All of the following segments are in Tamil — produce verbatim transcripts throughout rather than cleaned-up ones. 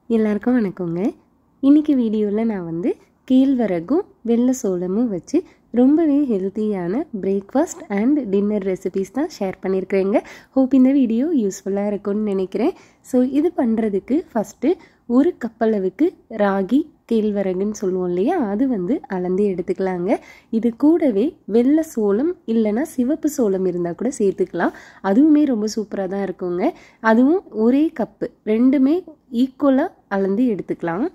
எல்லாருக்கும் வணக்கங்க. இன்றைக்கி வீடியோவில் நான் வந்து கேழ்வரகும் வெள்ளை சோளமும் வச்சு ரொம்பவே ஹெல்த்தியான பிரேக்ஃபாஸ்ட் அண்ட் டின்னர் ரெசிபீஸ் தான் ஷேர் பண்ணியிருக்கிறேங்க. ஹோப் இந்த வீடியோ யூஸ்ஃபுல்லாக இருக்கும்னு நினைக்கிறேன். ஸோ இது பண்ணுறதுக்கு ஃபஸ்ட்டு ஒரு கப்பளவுக்கு ராகி கேழ்வரகுன்னு சொல்லுவோம் இல்லையா, அது வந்து அளந்து எடுத்துக்கலாங்க. இது கூடவே வெள்ளை சோளம் இல்லைன்னா சிவப்பு சோளம் இருந்தால் கூட சேர்த்துக்கலாம். அதுவுமே ரொம்ப சூப்பராக தான் இருக்குங்க. அதுவும் ஒரே கப்பு, ரெண்டுமே ஈக்குவலாக அளந்து எடுத்துக்கலாம்.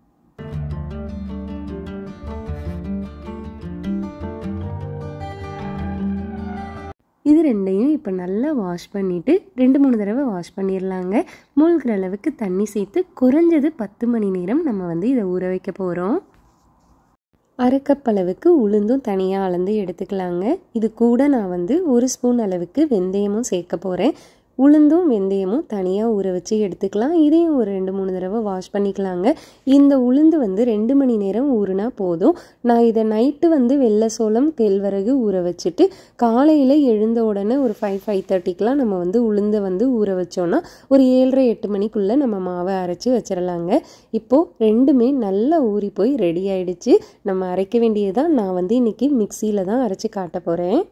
இது ரெண்டையும் இப்போ நல்லா வாஷ் பண்ணிவிட்டு ரெண்டு மூணு தடவை வாஷ் பண்ணிடலாங்க. மூழ்கிற அளவுக்கு தண்ணி சேர்த்து குறைஞ்சது பத்து மணி நேரம் நம்ம வந்து இதை ஊற வைக்க போகிறோம். அரை கப் அளவுக்கு உளுந்தும் தனியாக அளந்து எடுத்துக்கலாங்க. இது கூட நான் வந்து ஒரு ஸ்பூன் அளவுக்கு வெந்தயமும் சேர்க்க போகிறேன். உளுந்தும் வெந்தயமும் தனியாக ஊற வச்சு எடுத்துக்கலாம். இதையும் ஒரு ரெண்டு மூணு தடவை வாஷ் பண்ணிக்கலாங்க. இந்த உளுந்து வந்து ரெண்டு மணி நேரம் ஊறுனா போதும். நான் இதை நைட்டு வந்து வெள்ளை சோளம் கேழ்வரகு ஊற வச்சுட்டு காலையில் எழுந்த உடனே ஒரு ஃபைவ் ஃபைவ் தேர்ட்டிக்கெலாம் நம்ம வந்து உளுந்தை வந்து ஊற வச்சோன்னா ஒரு ஏழரை எட்டு மணிக்குள்ளே நம்ம மாவை அரைச்சி வச்சிடலாங்க. இப்போது ரெண்டுமே நல்லா ஊறி போய் ரெடி ஆகிடுச்சு. நம்ம அரைக்க வேண்டியதான். நான் வந்து இன்றைக்கி மிக்சியில் தான் அரைச்சி காட்ட போகிறேன்.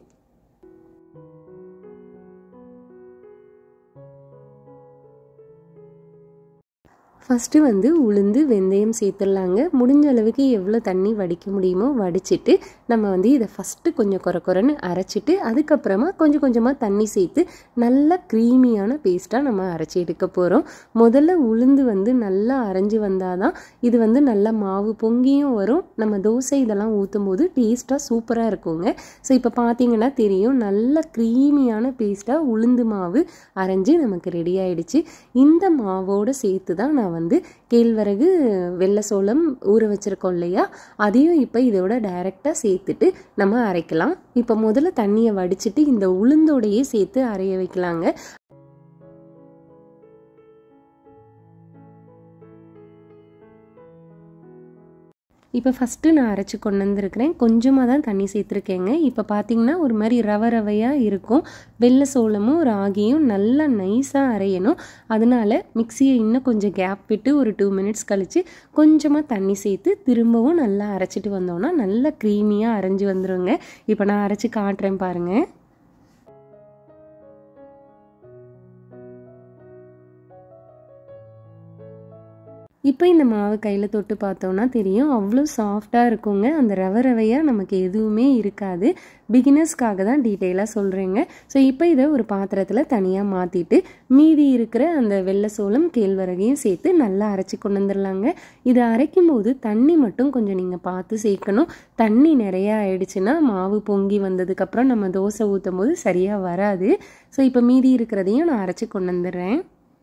ஃபஸ்ட்டு வந்து உளுந்து வெந்தயம் சேர்த்துடலாங்க. முடிஞ்ச அளவுக்கு எவ்வளோ தண்ணி வடிக்க முடியுமோ வடிச்சிட்டு நம்ம வந்து இதை ஃபஸ்ட்டு கொஞ்சம் குறை குறைன்னு அரைச்சிட்டு அதுக்கப்புறமா கொஞ்சம் கொஞ்சமாக தண்ணி சேர்த்து நல்லா க்ரீமியான பேஸ்ட்டாக நம்ம அரைச்சி எடுக்க போகிறோம். முதல்ல உளுந்து வந்து நல்லா அரைஞ்சி வந்தால் தான் இது வந்து நல்லா மாவு பொங்கியும் வரும். நம்ம தோசை இதெல்லாம் ஊற்றும் போது டேஸ்ட்டாக சூப்பராக இருக்குங்க. ஸோ இப்போ பார்த்தீங்கன்னா தெரியும், நல்லா க்ரீமியான பேஸ்ட்டாக உளுந்து மாவு அரைஞ்சி நமக்கு ரெடி ஆகிடுச்சு. இந்த மாவோடு சேர்த்து தான் நான் வந்து கேழ்வரகு வெள்ளை சோளம் ஊற வச்சிருக்கோம் இல்லையா, அதையும் இப்போ இதோட டைரெக்டாக சேர்த்துட்டு நம்ம அரைக்கலாம். இப்போ முதல்ல தண்ணியை வடிச்சிட்டு இந்த உளுந்தோடையே சேர்த்து அரைய வைக்கலாங்க. இப்போ ஃபஸ்ட்டு நான் அரைச்சி கொண்டு வந்துருக்கிறேன். கொஞ்சமாக தான் தண்ணி சேர்த்துருக்கேங்க. இப்போ பார்த்தீங்கன்னா ஒரு மாதிரி ரவை ரவையாக இருக்கும். வெள்ளை சோளமும் ராகியும் நல்லா நைஸாக அரையணும். அதனால் மிக்சியை இன்னும் கொஞ்சம் கேப் விட்டு ஒரு டூ மினிட்ஸ் கழித்து கொஞ்சமாக தண்ணி சேர்த்து திரும்பவும் நல்லா அரைச்சிட்டு வந்தோன்னா நல்லா க்ரீமியாக அரைஞ்சி வந்துடுங்க. இப்போ நான் அரைச்சி காட்டுறேன் பாருங்கள். இப்போ இந்த மாவு கையில் தொட்டு பார்த்தோன்னா தெரியும், அவ்வளோ சாஃப்டாக இருக்குங்க. அந்த ரவை ரவையாக நமக்கு எதுவுமே இருக்காது. பிகினர்ஸ்க்காக தான் டீட்டெயிலாக சொல்கிறேங்க. ஸோ இப்போ இதை ஒரு பாத்திரத்தில் தனியாக மாற்றிட்டு மீதி இருக்கிற அந்த வெள்ளை சோளம் கேழ்வரகையும் சேர்த்து நல்லா அரைச்சி கொண்டு வந்துடலாங்க. இதை அரைக்கும் போது தண்ணி மட்டும் கொஞ்சம் நீங்கள் பார்த்து சேர்க்கணும். தண்ணி நிறையா ஆயிடுச்சுன்னா மாவு பொங்கி வந்ததுக்கப்புறம் நம்ம தோசை ஊற்றும் போது சரியாக வராது. ஸோ இப்போ மீதி இருக்கிறதையும் நான் அரைச்சி கொண்டு வந்துடுறேன்.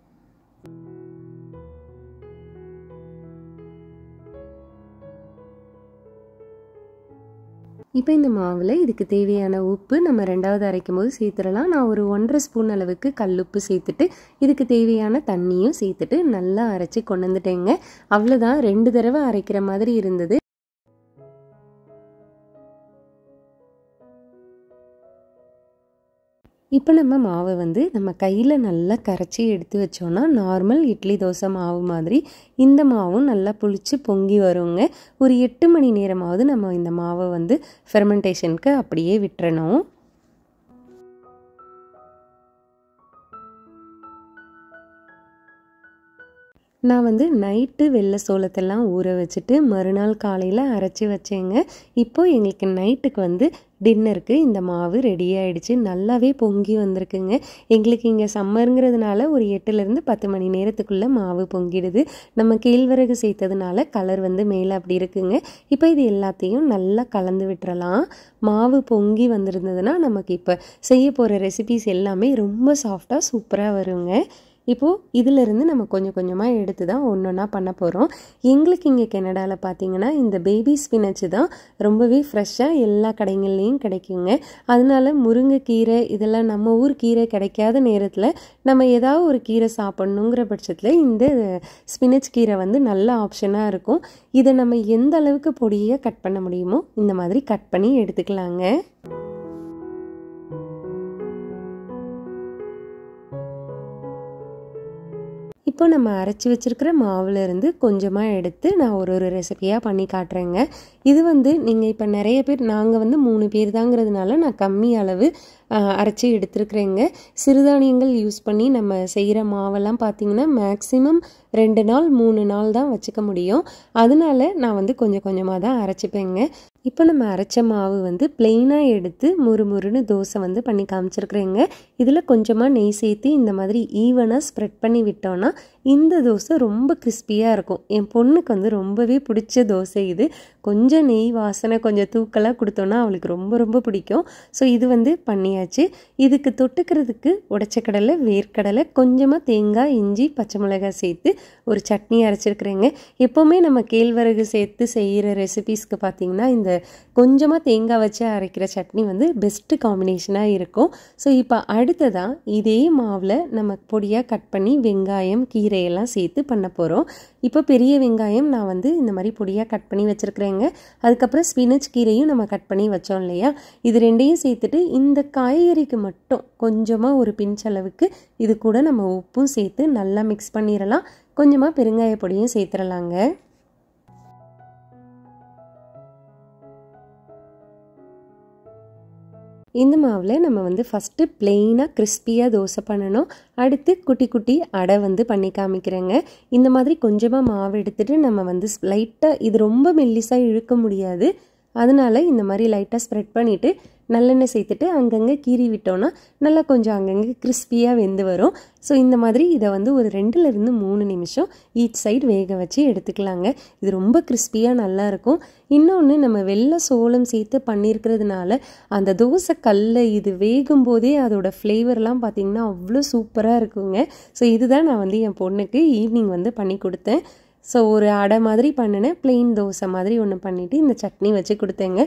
இப்போ இந்த மாவில் இதுக்கு தேவையான உப்பு நம்ம ரெண்டாவது அரைக்கும் போது சேர்த்துடலாம். நான் ஒரு ஒன்றரை ஸ்பூன் அளவுக்கு கல்லுப்பு சேர்த்துட்டு இதுக்கு தேவையான தண்ணியும் சேர்த்துட்டு நல்லா அரைச்சி கொண்டு வந்துட்டேங்க. அவ்வளோதான், ரெண்டு தடவை அரைக்கிற மாதிரி இருந்தது. இப்போ நம்ம மாவை வந்து நம்ம கையில் நல்லா கரைச்சி எடுத்து வச்சோன்னா நார்மல் இட்லி தோசை மாவு மாதிரி இந்த மாவும் நல்லா புளிச்சு பொங்கி வருங்க. ஒரு எட்டு மணி நேரமாவது நம்ம இந்த மாவை வந்து ஃபெர்மெண்டேஷனுக்கு அப்படியே விட்டுறணும். நான் வந்து நைட்டு வெள்ளை சோளத்தெல்லாம் ஊற வச்சுட்டு மறுநாள் காலையில் அரைச்சி வச்சேங்க. இப்போது எங்களுக்கு நைட்டுக்கு வந்து டின்னருக்கு இந்த மாவு ரெடி ஆகிடுச்சு. நல்லாவே பொங்கி வந்திருக்குங்க. எங்களுக்கு இங்கே சம்மருங்கிறதுனால ஒரு எட்டுலேருந்து பத்து மணி நேரத்துக்குள்ளே மாவு பொங்கிடுது. நம்ம கேழ்வரகு சேர்த்ததுனால கலர் வந்து மேலே அப்படி இருக்குங்க. இப்போ இது எல்லாத்தையும் நல்லா கலந்து விட்டுறலாம். மாவு பொங்கி வந்திருந்ததுன்னா நமக்கு இப்போ செய்ய போகிற ரெசிபீஸ் எல்லாமே ரொம்ப சாஃப்டாக சூப்பராக வருங்க. இப்போது இதிலிருந்து நம்ம கொஞ்சம் கொஞ்சமாக எடுத்து தான் ஒன்று ஒன்றா பண்ண போகிறோம். எங்களுக்கு இங்கே கனடாவில் பார்த்திங்கன்னா இந்த பேபி ஸ்பினச்சு தான் ரொம்பவே ஃப்ரெஷ்ஷாக எல்லா கடைகள்லேயும் கிடைக்குங்க. அதனால முருங்கைக்கீரை இதெல்லாம் நம்ம ஊர் கீரை கிடைக்காத நேரத்தில் நம்ம ஏதாவது ஒரு கீரை சாப்பிட்ணுங்கிற பட்சத்தில் இந்த ஸ்பினச் கீரை வந்து நல்ல ஆப்ஷனாக இருக்கும். இதை நம்ம எந்த அளவுக்கு பொடியாக கட் பண்ண முடியுமோ இந்த மாதிரி கட் பண்ணி எடுத்துக்கலாங்க. இப்போ நம்ம அரைச்சி வச்சுருக்கிற மாவுலேருந்து கொஞ்சமாக எடுத்து நான் ஒரு ஒரு ரெசிபியாக பண்ணி காட்டுறேங்க. இது வந்து நீங்கள் இப்போ நிறைய பேர், நாங்கள் வந்து மூணு பேர் தாங்கிறதுனால நான் கம்மி அளவு அரைச்சி எடுத்துருக்குறேங்க. சிறுதானியங்கள் யூஸ் பண்ணி நம்ம செய்கிற மாவெல்லாம் பார்த்திங்கன்னா மேக்ஸிமம் ரெண்டு நாள் மூணு நாள் தான் வச்சுக்க முடியும். அதனால நான் வந்து கொஞ்சம் கொஞ்சமாக தான் அரைச்சிப்பேங்க. இப்போ நம்ம அரைச்ச மாவு வந்து பிளெயினாக எடுத்து முறுமுறுன்னு தோசை வந்து பண்ணி காமிச்சிருக்கிறேங்க. இதில் கொஞ்சமாக நெய் சேர்த்து இந்த மாதிரி ஈவனாக ஸ்ப்ரெட் பண்ணி விட்டோன்னா இந்த தோசை ரொம்ப கிறிஸ்பியாக இருக்கும். என் பொண்ணுக்கு வந்து ரொம்பவே பிடிச்ச தோசை இது. கொஞ்சம் நெய் வாசனை கொஞ்சம் தூக்கலாக கொடுத்தோன்னா அவளுக்கு ரொம்ப ரொம்ப பிடிக்கும். ஸோ இது வந்து பண்ணியாச்சு. இதுக்கு தொட்டுக்கிறதுக்கு உடைச்ச கடலை, வேர்க்கடலை, கொஞ்சமாக தேங்காய், இஞ்சி, பச்சை மிளகாய் சேர்த்து ஒரு சட்னி அரைச்சிருக்கிறேங்க. எப்போவுமே நம்ம கேழ்வரகு சேர்த்து செய்கிற ரெசிபீஸ்க்கு பார்த்திங்கன்னா இந்த கொஞ்சமாக தேங்காய் வச்சு அரைக்கிற சட்னி வந்து பெஸ்ட்டு காம்பினேஷனாக இருக்கும். ஸோ இப்போ அடுத்ததான் இதே மாவில் நம்ம பொடியாக கட் பண்ணி வெங்காயம், கீரையெல்லாம் சேர்த்து பண்ண போகிறோம். இப்போ பெரிய வெங்காயம் நான் வந்து இந்த மாதிரி பொடியாக கட் பண்ணி வச்சுருக்கிறேங்க. அதுக்கப்புறம் ஸ்பினச் கீரையும் நம்ம கட் பண்ணி வச்சோம் இல்லையா, இது ரெண்டையும் சேர்த்துட்டு இந்த காய்கறிக்கு மட்டும் கொஞ்சமாக ஒரு பிஞ்ச் அளவுக்கு இது கூட நம்ம உப்பும் சேர்த்து நல்லா மிக்ஸ் பண்ணிடலாம். கொஞ்சமாக பெருங்காய பொடியும் சேர்த்துடலாங்க. இந்த மாவில் நம்ம வந்து ஃபஸ்ட்டு பிளெயினாக கிறிஸ்பியாக தோசை பண்ணணும். அடுத்து குட்டி குட்டி அடை வந்து பண்ணி காமிக்கிறேங்க. இந்த மாதிரி கொஞ்சமாக மாவு எடுத்துகிட்டு நம்ம வந்து லைட்டாக, இது ரொம்ப மெல்லிசாக இழுக்க முடியாது, அதனால இந்த மாதிரி லைட்டாக ஸ்ப்ரெட் பண்ணிவிட்டு நல்லெண்ணெய் சேர்த்துட்டு அங்கங்கே கீறி விட்டோன்னா நல்லா கொஞ்சம் அங்கங்கே கிறிஸ்பியாக வெந்து வரும். ஸோ இந்த மாதிரி இதை வந்து ஒரு ரெண்டுலேருந்து மூணு நிமிஷம் ஈச் சைடு வேக வச்சு எடுத்துக்கலாங்க. இது ரொம்ப கிறிஸ்பியாக நல்லாயிருக்கும். இன்னொன்று, நம்ம வெள்ளை சோளம் சேர்த்து பண்ணியிருக்கிறதுனால அந்த தோசை கல்லை இது வேகும் போதே அதோட ஃப்ளேவர்லாம் பார்த்திங்கன்னா அவ்வளோ சூப்பராக இருக்குங்க. ஸோ இதுதான் நான் வந்து என் பொண்ணுக்கு ஈவினிங் வந்து பண்ணி கொடுத்தேன். ஸோ ஒரு அடை மாதிரி பண்ணினேன், பிளெயின் தோசை மாதிரி ஒன்று பண்ணிவிட்டு இந்த சட்னி வச்சு கொடுத்தேங்க.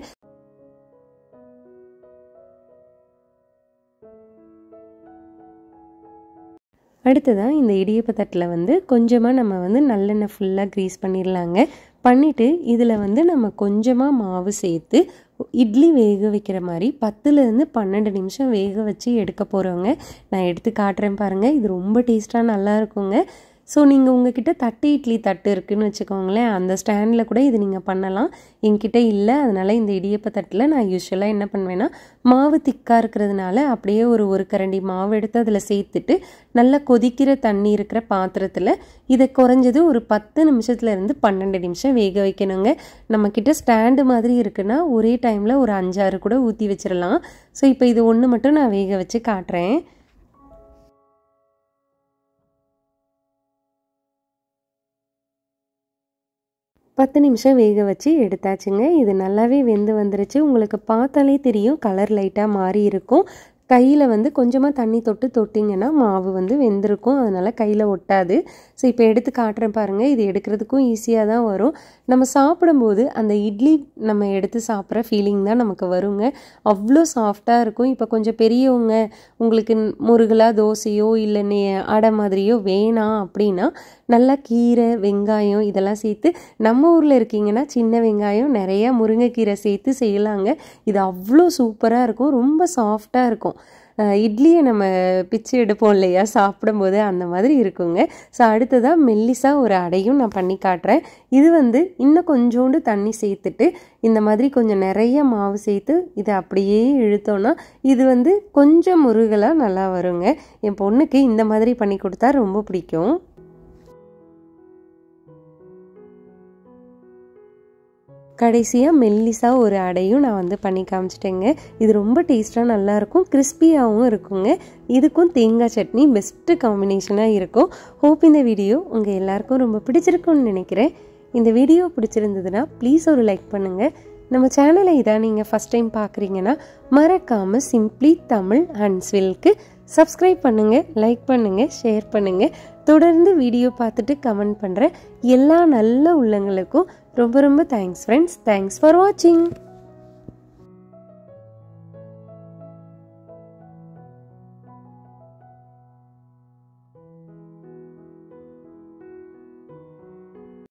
அடுத்ததான் இந்த இடியப்ப தட்டில் வந்து கொஞ்சமாக நம்ம வந்து நல்லெண்ணெய் ஃபுல்லாக க்ரீஸ் பண்ணிடலாங்க. பண்ணிவிட்டு இதில் வந்து நம்ம கொஞ்சமாக மாவு சேர்த்து இட்லி வேக வைக்கிற மாதிரி பத்துலேருந்து பன்னெண்டு நிமிஷம் வேக வச்சு எடுக்க போகிறோங்க. நான் எடுத்து காட்டுறேன் பாருங்கள். இது ரொம்ப டேஸ்ட்டாக நல்லா இருக்குங்க. ஸோ நீங்கள் உங்ககிட்ட தட்டு இட்லி தட்டு இருக்குதுன்னு வச்சுக்கோங்களேன், அந்த ஸ்டாண்டில் கூட இது நீங்கள் பண்ணலாம். என்கிட்ட இல்லை, அதனால் இந்த இடியப்ப தட்டில் நான் யூஸ்வலாக என்ன பண்ணுவேன்னா, மாவு திக்காக இருக்கிறதுனால அப்படியே ஒரு ஒரு கரண்டி மாவு எடுத்து அதில் சேர்த்துட்டு நல்லா கொதிக்கிற தண்ணி இருக்கிற பாத்திரத்தில் இதை குறைஞ்சது ஒரு பத்து நிமிஷத்துலேருந்து பன்னெண்டு நிமிஷம் வேக வைக்கணுங்க. நம்மக்கிட்ட ஸ்டாண்டு மாதிரி இருக்குன்னா ஒரே டைமில் ஒரு அஞ்சாறு கூட ஊற்றி வச்சிடலாம். ஸோ இப்போ இது ஒன்று மட்டும் நான் வேக வச்சு காட்டுறேன். பத்து நிமிஷம் வேக வச்சு எடுத்தாச்சுங்க. இது நல்லாவே வெந்து வந்துருச்சு. உங்களுக்கு பார்த்தாலே தெரியும், கலர் லைட்டாக மாறி இருக்கும். கையில் வந்து கொஞ்சமாக தண்ணி தொட்டு தொட்டிங்கன்னா மாவு வந்து வெந்திருக்கும், அதனால் கையில் ஒட்டாது. ஸோ இப்போ எடுத்து காட்டுறேன் பாருங்கள். இது எடுக்கிறதுக்கும் ஈஸியாக தான் வரும். நம்ம சாப்பிடும்போது அந்த இட்லி நம்ம எடுத்து சாப்பிட்ற ஃபீலிங் தான் நமக்கு வருங்க. அவ்வளோ சாஃப்டாக இருக்கும். இப்போ கொஞ்சம் பெரியவங்க, உங்களுக்கு முருகலாக தோசையோ இல்லை நே அடை மாதிரியோ வேணாம் அப்படின்னா நல்லா கீரை, வெங்காயம் இதெல்லாம் சேர்த்து, நம்ம ஊரில் இருக்கீங்கன்னா சின்ன வெங்காயம் நிறையா முருங்கைக்கீரை சேர்த்து செய்யலாங்க. இது அவ்வளோ சூப்பராக இருக்கும், ரொம்ப சாஃப்டாக இருக்கும். இட்லியை நம்ம பிச்சு எடுப்போம் இல்லையா சாப்பிடும்போது, அந்த மாதிரி இருக்குங்க. ஸோ அடுத்ததாக மெல்லிசாக ஒரு அடையும் நான் பண்ணி காட்டுறேன். இது வந்து இன்னும் கொஞ்சோண்டு தண்ணி சேர்த்துட்டு இந்த மாதிரி கொஞ்சம் நிறைய மாவு சேர்த்து இதை அப்படியே இழுத்தோன்னா இது வந்து கொஞ்சம் முருகலாக நல்லா வருங்க. என் பொண்ணுக்கு இந்த மாதிரி பண்ணி கொடுத்தா ரொம்ப பிடிக்கும். கடைசியாக மெல்லிசாக ஒரு அடையும் நான் வந்து பண்ணி காமிச்சிட்டேங்க. இது ரொம்ப டேஸ்ட்டாக நல்லாயிருக்கும், கிறிஸ்பியாகவும் இருக்குங்க. இதுக்கும் தேங்காய் சட்னி பெஸ்ட்டு காம்பினேஷனாக இருக்கும். ஹோப் இந்த வீடியோ உங்கள் எல்லாருக்கும் ரொம்ப பிடிச்சிருக்குன்னு நினைக்கிறேன். இந்த வீடியோ பிடிச்சிருந்ததுன்னா ப்ளீஸ் ஒரு லைக் பண்ணுங்கள். நம்ம சேனலை இதான் நீங்கள் ஃபஸ்ட் டைம் பார்க்குறீங்கன்னா மறக்காமல் சிம்ப்ளி தமிழ் ஹன்ஸ்வில்க்கு சப்ஸ்கிரைப் பண்ணுங்கள், லைக் பண்ணுங்கள், ஷேர் பண்ணுங்கள். தொடர்ந்து வீடியோ பார்த்துட்டு கமெண்ட் பண்ணுற எல்லா நல்ல உள்ளங்களுக்கும் ரொம்ப ரொம்ப தேங்க்ஸ் ஃப்ரெண்ட்ஸ். தேங்க்ஸ் ஃபார் வாட்சிங்.